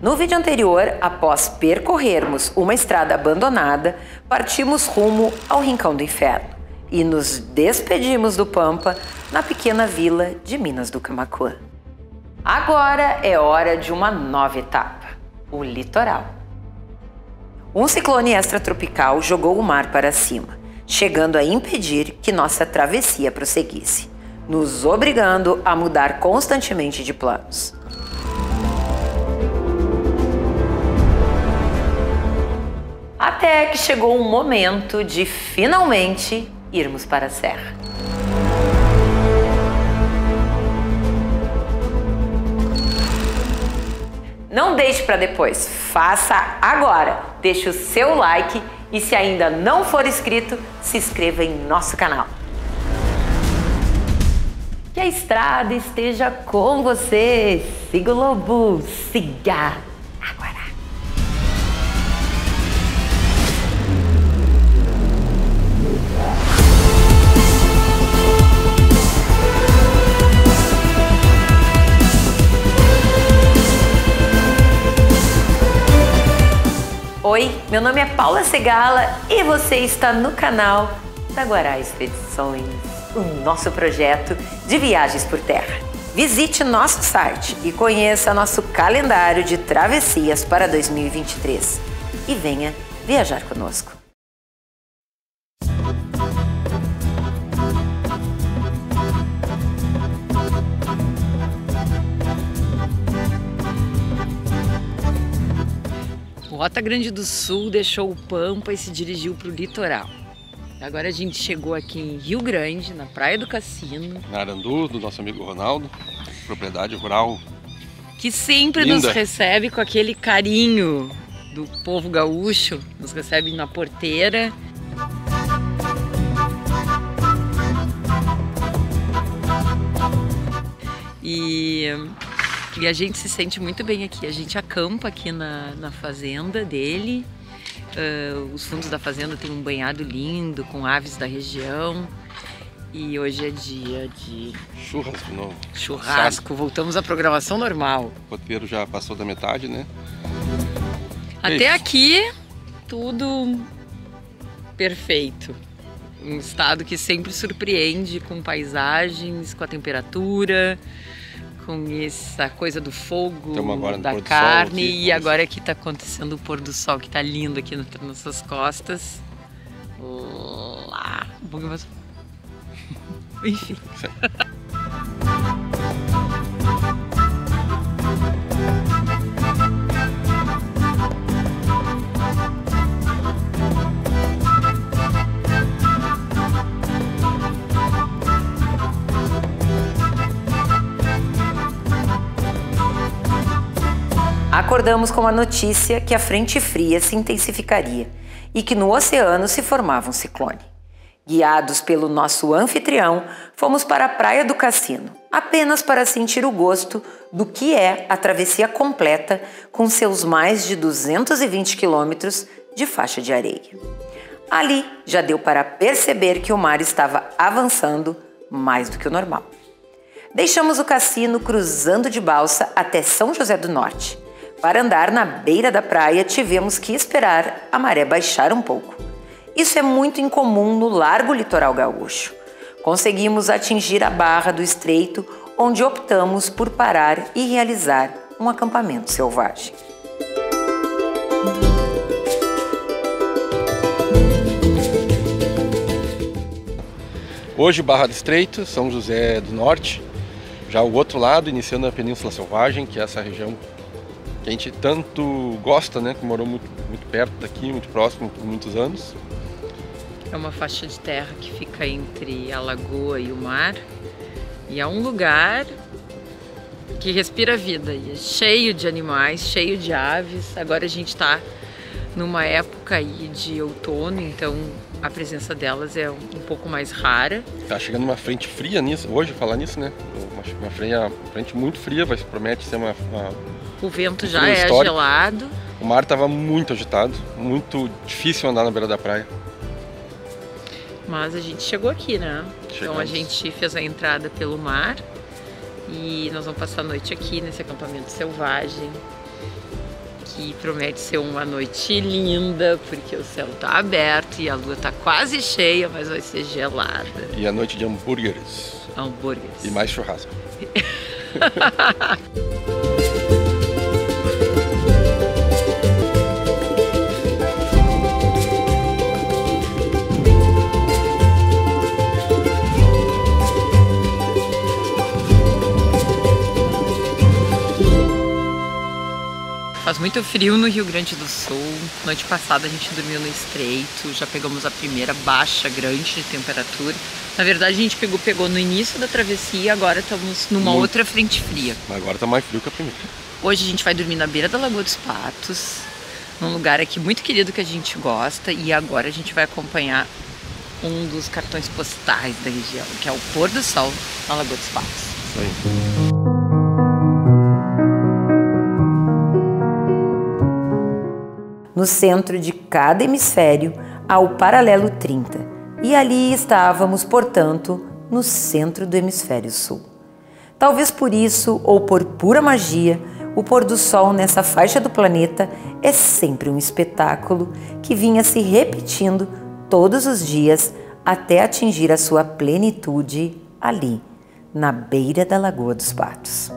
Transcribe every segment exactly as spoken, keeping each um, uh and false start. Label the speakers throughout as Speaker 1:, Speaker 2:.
Speaker 1: No vídeo anterior, após percorrermos uma estrada abandonada, partimos rumo ao Rincão do Inferno e nos despedimos do Pampa na pequena vila de Minas do Camaquã. Agora é hora de uma nova etapa, o litoral. Um ciclone extratropical jogou o mar para cima, chegando a impedir que nossa travessia prosseguisse, nos obrigando a mudar constantemente de planos. Até que chegou o momento de finalmente irmos para a serra. Não deixe para depois, faça agora. Deixe o seu like e se ainda não for inscrito, se inscreva em nosso canal. Que a estrada esteja com você. Siga o lobo, siga agora. Oi, meu nome é Paula Segala e você está no canal da Guará Expedições, o nosso projeto de viagens por terra. Visite nosso site e conheça nosso calendário de travessias para dois mil e vinte e três e venha viajar conosco. Rota Grande do Sul deixou o Pampa e se dirigiu para o litoral. Agora a gente chegou aqui em Rio Grande, na Praia do Cassino.
Speaker 2: Na Arandu, do nosso amigo Ronaldo, propriedade rural.
Speaker 1: Que sempre linda. Nos recebe com aquele carinho do povo gaúcho, nos recebe na porteira. E... E a gente se sente muito bem aqui. A gente acampa aqui na, na fazenda dele. Uh, os fundos da fazenda tem um banhado lindo com aves da região. E hoje é dia de
Speaker 2: churrasco novo.
Speaker 1: Churrasco. Voltamos à programação normal.
Speaker 2: O roteiro já passou da metade, né?
Speaker 1: Até aqui, tudo perfeito. Um estado que sempre surpreende com paisagens, com a temperatura, com essa coisa do fogo, da carne, e agora aqui está acontecendo o pôr do sol, que está lindo aqui nas nossas costas. Lá, um pouquinho mais... Enfim. Acordamos com a notícia que a frente fria se intensificaria e que no oceano se formava um ciclone. Guiados pelo nosso anfitrião, fomos para a Praia do Cassino, apenas para sentir o gosto do que é a travessia completa com seus mais de duzentos e vinte quilômetros de faixa de areia. Ali já deu para perceber que o mar estava avançando mais do que o normal. Deixamos o cassino cruzando de balsa até São José do Norte. Para andar na beira da praia, tivemos que esperar a maré baixar um pouco. Isso é muito incomum no largo litoral gaúcho. Conseguimos atingir a barra do estreito, onde optamos por parar e realizar um acampamento selvagem.
Speaker 2: Hoje, Barra do Estreito, São José do Norte. Já o outro lado, iniciando a Península Selvagem, que é essa região que a gente tanto gosta, né? Que morou muito, muito perto daqui, muito próximo por muitos anos.
Speaker 1: É uma faixa de terra que fica entre a lagoa e o mar. E é um lugar que respira vida. E é cheio de animais, cheio de aves. Agora a gente está numa época aí de outono, então a presença delas é um pouco mais rara.
Speaker 2: Tá chegando uma frente fria nisso, hoje falar nisso, né? Uma, uma frente, uma frente muito fria, vai promete ser uma... uma...
Speaker 1: O vento já é gelado.
Speaker 2: O mar estava muito agitado, muito difícil andar na beira da praia.
Speaker 1: Mas a gente chegou aqui, né?
Speaker 2: Chegamos.
Speaker 1: Então a gente fez a entrada pelo mar e nós vamos passar a noite aqui nesse acampamento selvagem. aqui. Promete ser uma noite linda, porque o céu tá aberto e a lua tá quase cheia, mas vai ser gelada.
Speaker 2: E a noite de hambúrgueres.
Speaker 1: Hambúrgueres.
Speaker 2: E mais churrasco.
Speaker 1: Faz muito frio no Rio Grande do Sul. Noite passada a gente dormiu no Estreito, já pegamos a primeira baixa grande de temperatura. Na verdade a gente pegou, pegou no início da travessia e agora estamos numa muito. outra frente fria.
Speaker 2: Agora tá mais frio que a primeira.
Speaker 1: Hoje a gente vai dormir na beira da Lagoa dos Patos, num lugar aqui muito querido que a gente gosta, e agora a gente vai acompanhar um dos cartões postais da região, que é o pôr do sol na Lagoa dos Patos.
Speaker 2: Isso aí.
Speaker 1: No centro de cada hemisfério há o paralelo trinta, e ali estávamos, portanto, no centro do hemisfério sul. Talvez por isso, ou por pura magia, o pôr do sol nessa faixa do planeta é sempre um espetáculo que vinha se repetindo todos os dias até atingir a sua plenitude ali, na beira da Lagoa dos Patos.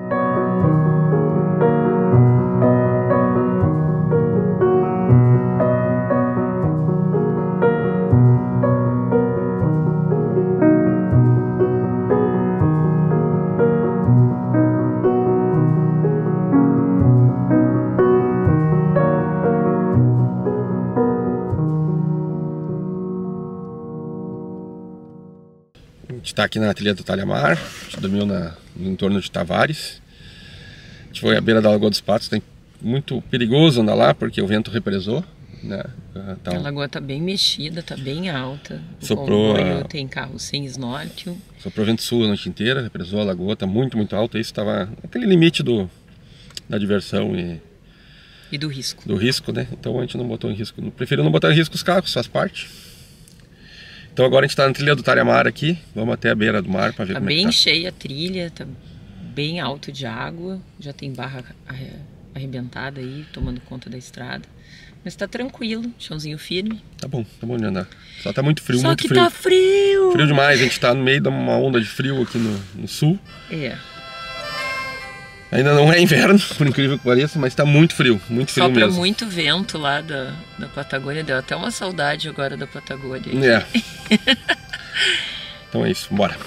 Speaker 2: A gente está aqui na trilha do Talhamar, a gente dormiu na, no entorno de Tavares. A gente foi à beira da Lagoa dos Patos, tem muito perigoso andar lá porque o vento represou, né? Então,
Speaker 1: a lagoa está bem mexida, está bem alta. O
Speaker 2: soprou
Speaker 1: comboio
Speaker 2: a...
Speaker 1: tem carro sem snorkel.
Speaker 2: Soprou vento sul a noite inteira, represou a lagoa, está muito, muito alta. Isso estava aquele limite do, da diversão e...
Speaker 1: E do risco.
Speaker 2: Do risco, né? Então a gente não botou em risco. Preferiu não botar em risco os carros, faz parte. Então agora a gente está na trilha do Talhamar aqui, vamos até a beira do mar para ver
Speaker 1: tá
Speaker 2: como é que tá.
Speaker 1: Tá bem cheia a trilha, tá bem alto de água, já tem barra arrebentada aí, tomando conta da estrada. Mas tá tranquilo, chãozinho firme.
Speaker 2: Tá bom, tá bom de andar. Só tá muito frio,
Speaker 1: Só
Speaker 2: muito
Speaker 1: que
Speaker 2: frio.
Speaker 1: tá frio!
Speaker 2: Frio demais, a gente tá no meio de uma onda de frio aqui no, no sul.
Speaker 1: É.
Speaker 2: Ainda não é inverno, por incrível que pareça, mas tá muito frio, muito frio
Speaker 1: Sopra
Speaker 2: mesmo.
Speaker 1: muito vento lá da, da Patagônia, deu até uma saudade agora da Patagônia.
Speaker 2: É. Então é isso, bora.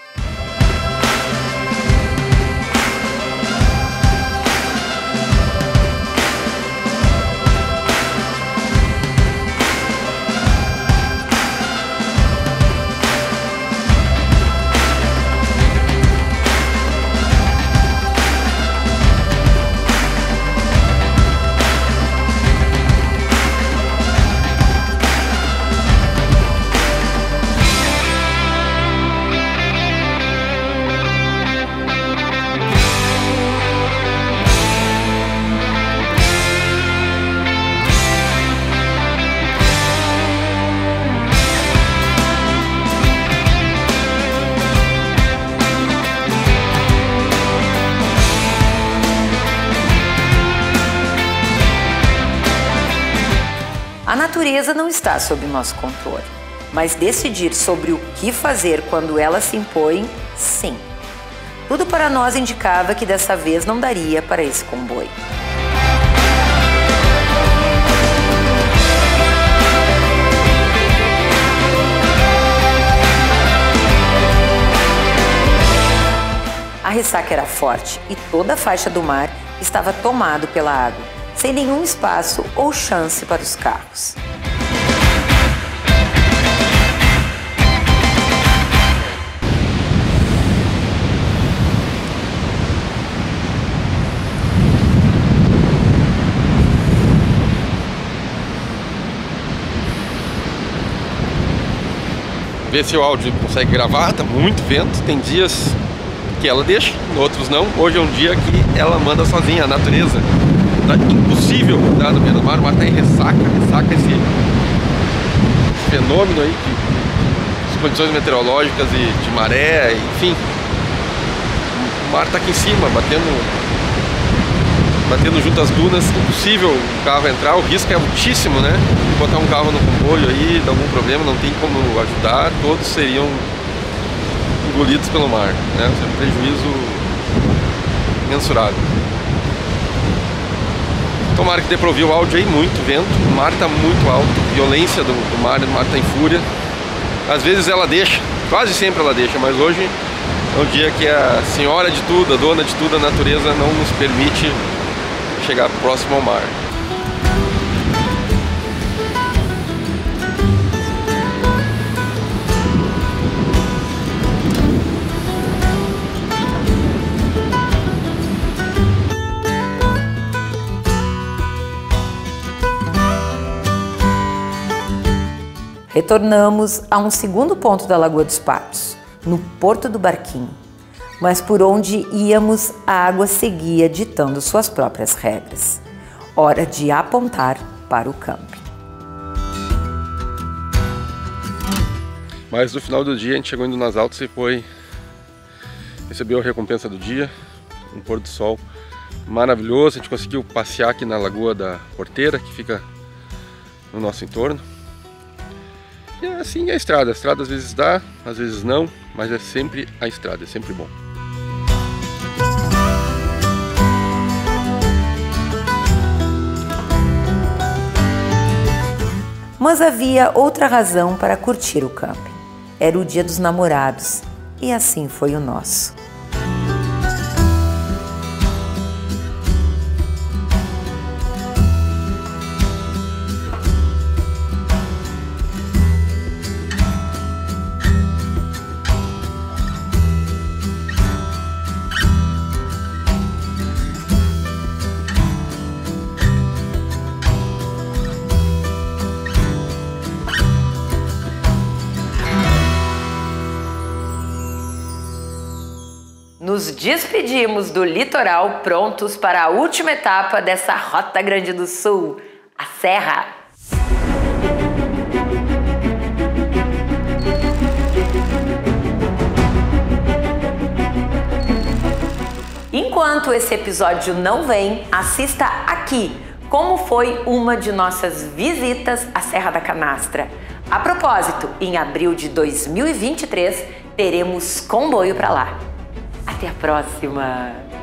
Speaker 1: A natureza não está sob nosso controle, mas decidir sobre o que fazer quando ela se impõe, sim. Tudo para nós indicava que dessa vez não daria para esse comboio. A ressaca era forte e toda a faixa do mar estava tomado pela água, sem nenhum espaço ou chance para os carros.
Speaker 2: Ver se o áudio consegue gravar, tá muito vento, tem dias que ela deixa, outros não. Hoje é um dia que ela manda sozinha, a natureza. Tá impossível andar no meio do mar, o mar tá em ressaca, ressaca esse fenômeno aí de, de condições meteorológicas e de maré, enfim. O mar tá aqui em cima, batendo batendo junto às dunas, impossível o carro entrar, o risco é altíssimo, né? Botar um carro no comboio aí, dá algum problema, não tem como ajudar, todos seriam engolidos pelo mar, né? Isso é um prejuízo mensurável. Tomara que dê pra ouvir o áudio aí, muito vento, o mar tá muito alto, violência do, do mar, o mar tá em fúria. Às vezes ela deixa, quase sempre ela deixa, mas hoje é um dia que a senhora de tudo, a dona de tudo, a natureza não nos permite chegar próximo ao mar.
Speaker 1: Retornamos a um segundo ponto da Lagoa dos Patos, no Porto do Barquinho. Mas por onde íamos, a água seguia ditando suas próprias regras. Hora de apontar para o camping.
Speaker 2: Mas no final do dia a gente chegou indo nas altas e foi recebeu a recompensa do dia, um pôr do sol maravilhoso. A gente conseguiu passear aqui na Lagoa da Porteira, que fica no nosso entorno. E assim é a estrada, a estrada às vezes dá, às vezes não, mas é sempre a estrada, é sempre bom.
Speaker 1: Mas havia outra razão para curtir o camping. Era o Dia dos Namorados, e assim foi o nosso. Nos despedimos do litoral, prontos para a última etapa dessa Rota Grande do Sul, a Serra. Enquanto esse episódio não vem, assista aqui como foi uma de nossas visitas à Serra da Canastra. A propósito, em abril de dois mil e vinte e três, teremos comboio para lá. Até a próxima!